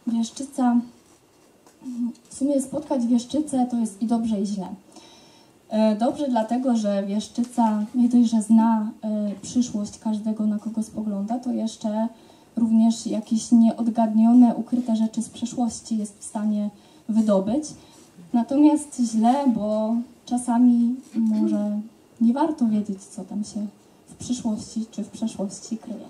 Wieszczyca, w sumie spotkać Wieszczycę to jest i dobrze, i źle. Dobrze dlatego, że Wieszczyca nie dość, że zna przyszłość każdego, na kogo spogląda, to jeszcze również jakieś nieodgadnione, ukryte rzeczy z przeszłości jest w stanie wydobyć. Natomiast źle, bo czasami może nie warto wiedzieć, co tam się w przyszłości czy w przeszłości kryje.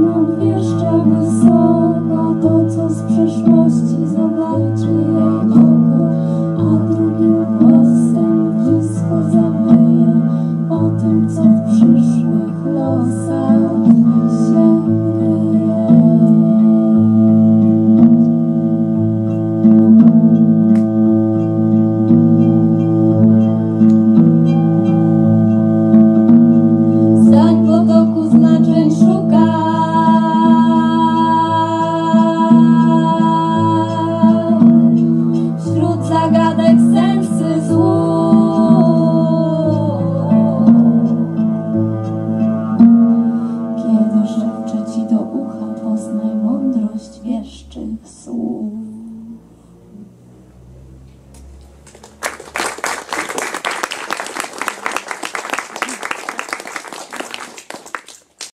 Wysoko to, co z przeszłości, zobaczy jej